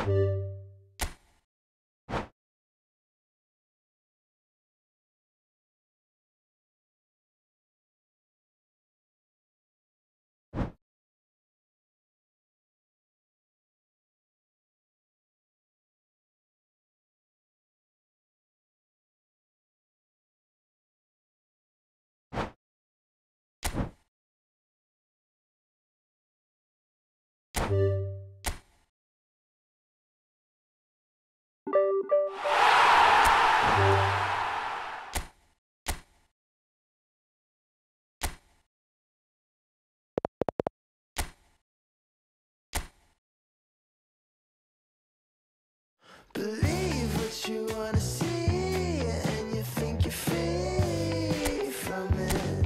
Believe what you wanna see, and you think you're free from it.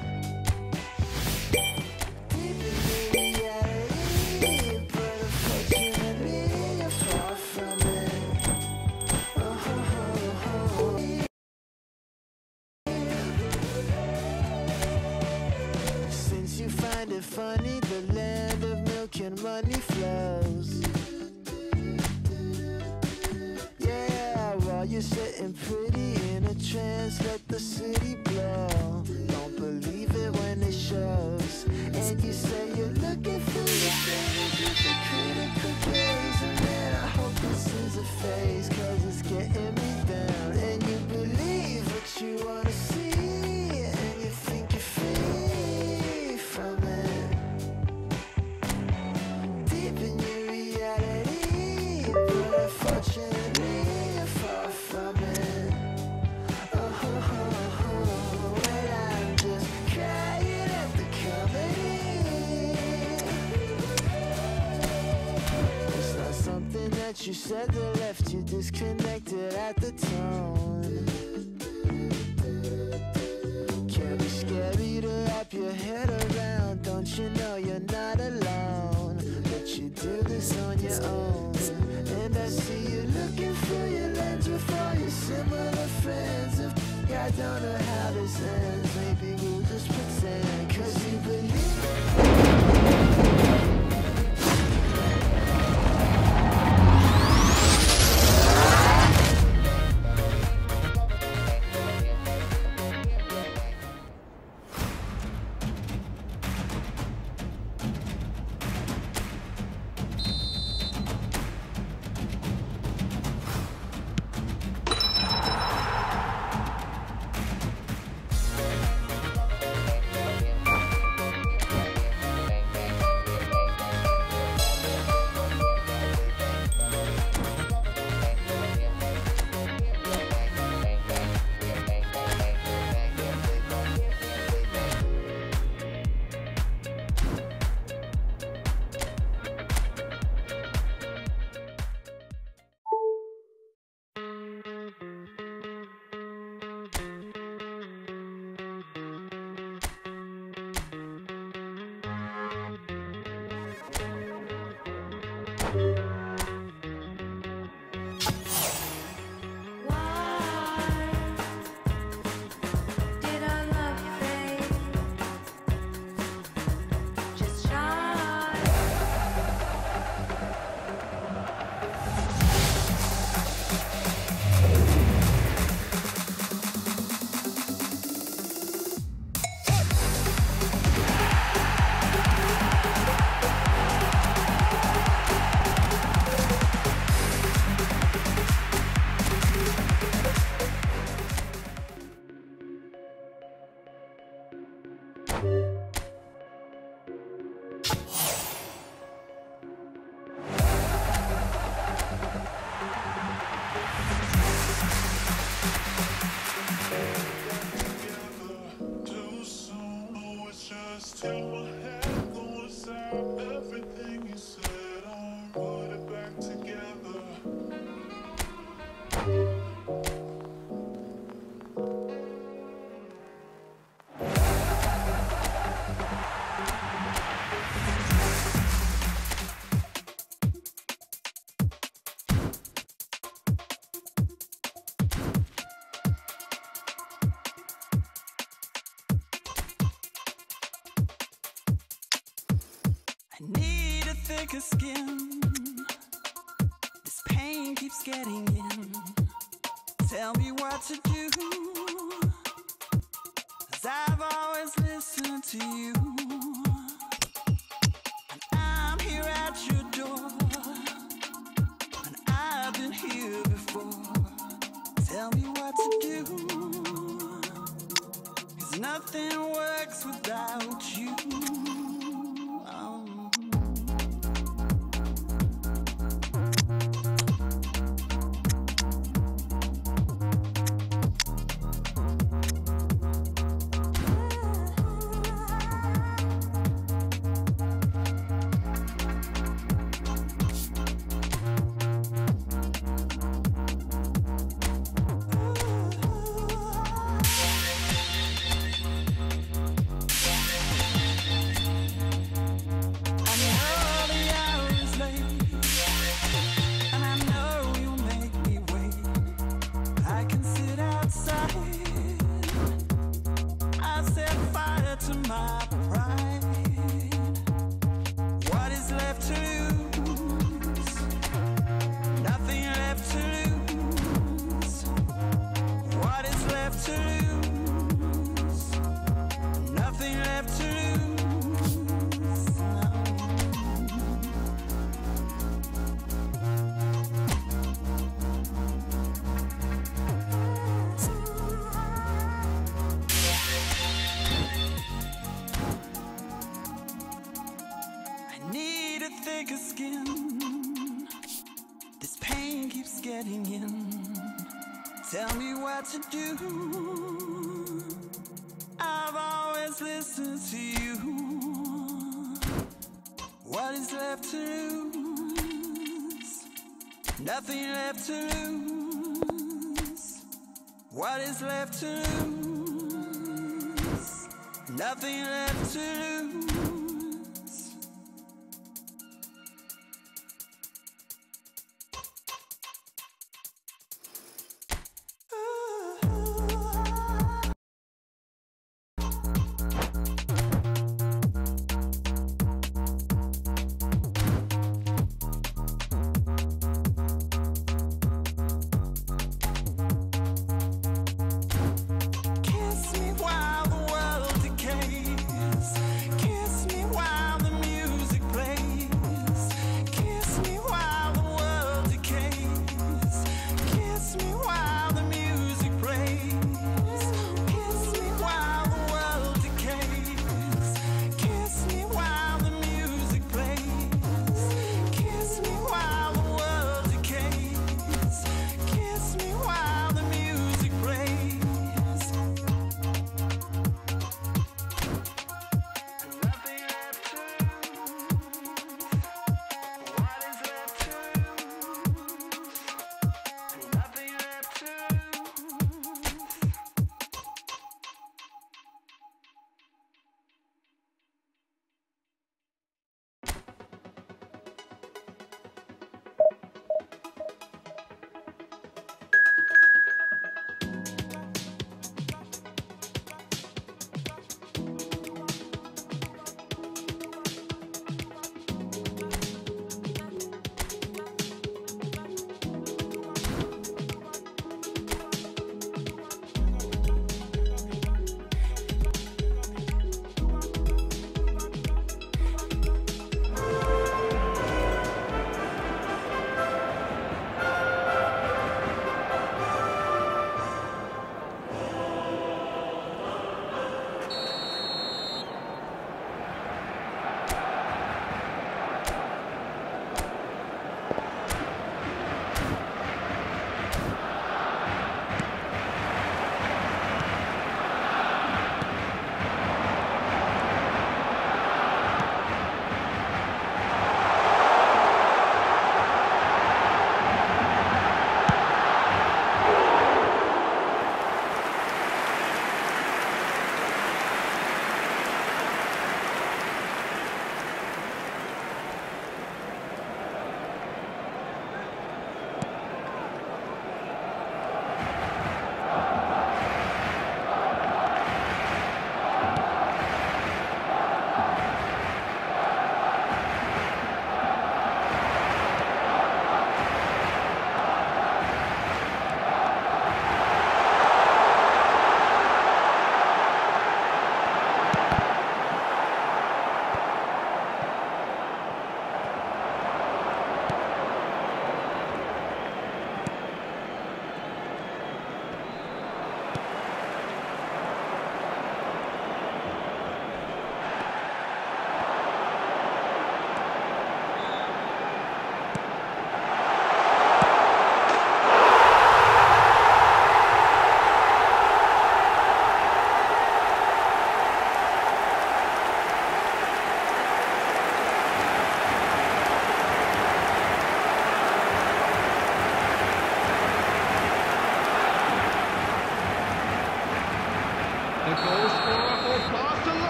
Deep in reality, but unfortunately you're far from it. Since you find it funny, the land of milk and money flows. You're sitting pretty in a trance, let the city blow. Don't believe it when it shows. And you say you're looking for your things with a critical gaze. And man, I hope this is a phase, cause it's getting me down. And you believe what you wanna see, and you think you're free from it. Deep in your reality, but unfortunately you said that left you disconnected at the tone. Can be scary to wrap your head around. Don't you know you're not alone, but you do this on your own. And I see you looking through your lens with all your similar friends. I don't know how this ends. Maybe we'll just pretend, cause you believe. I need a thicker skin. This getting in. Tell me what to do, 'cause I've always listened to you. And I'm here at your door, and I've been here before. Tell me what to do, 'cause nothing works without you. Thicker skin, this pain keeps getting in. Tell me what to do, I've always listened to you. What is left to lose? Nothing left to lose. What is left to lose? Nothing left to lose. Kiss me while the world decays. Kiss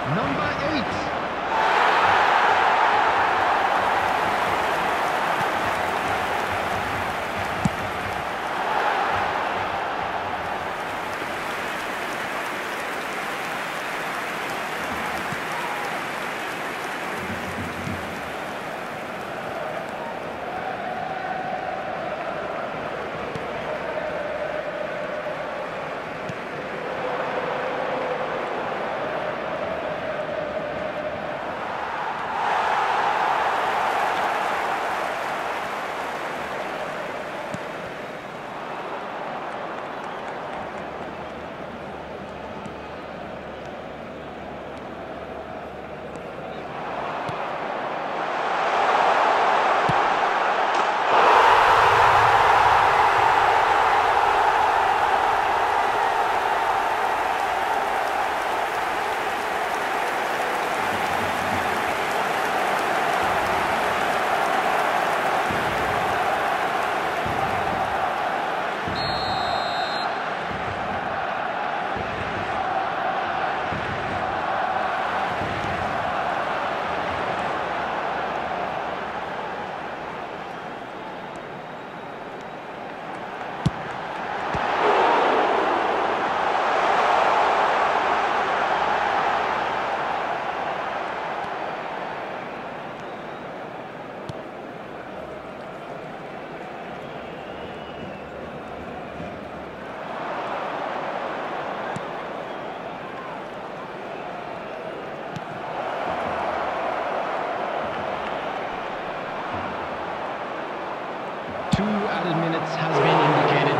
Number 8. Two added minutes has been indicated.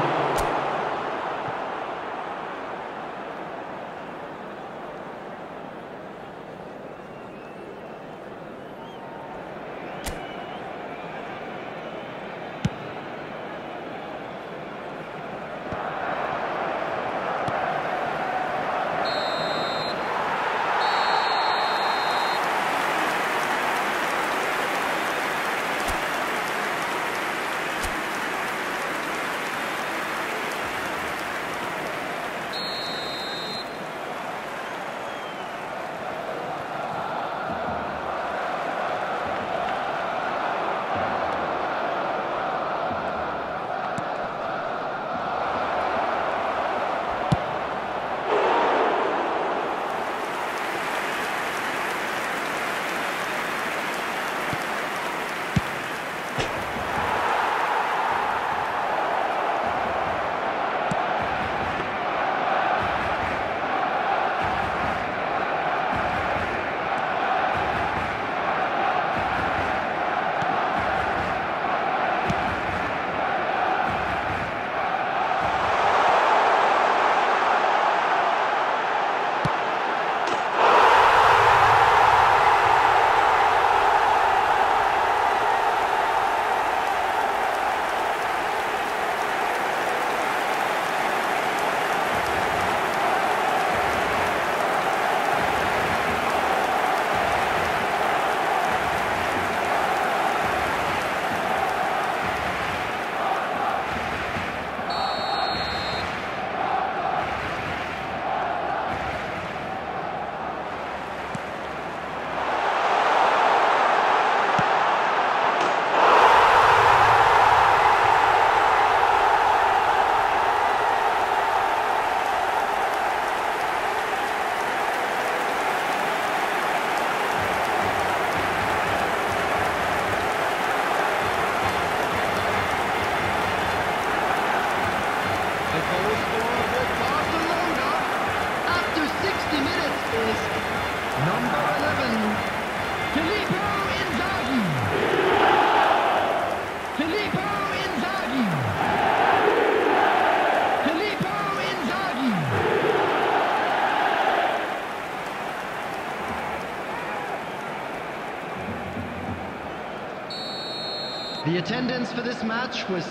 The attendance for this match was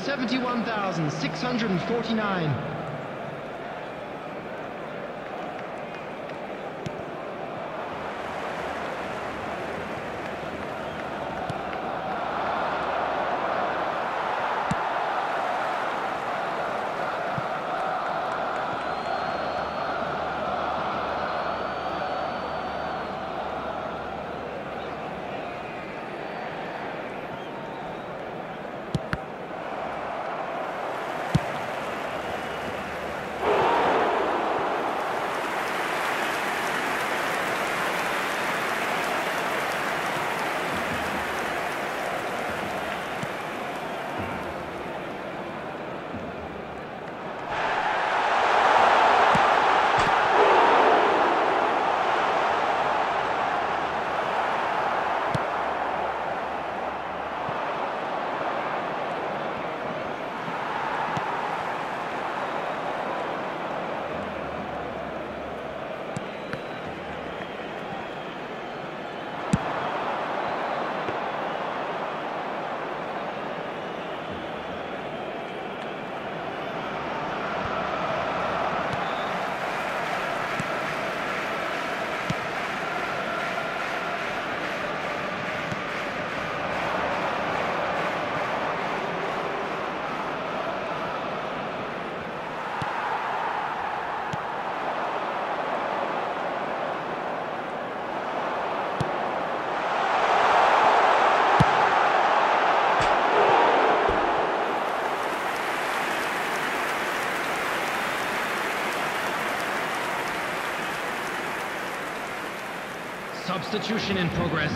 71,649. substitution in progress.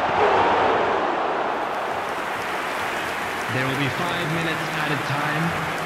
There will be 5 minutes added time.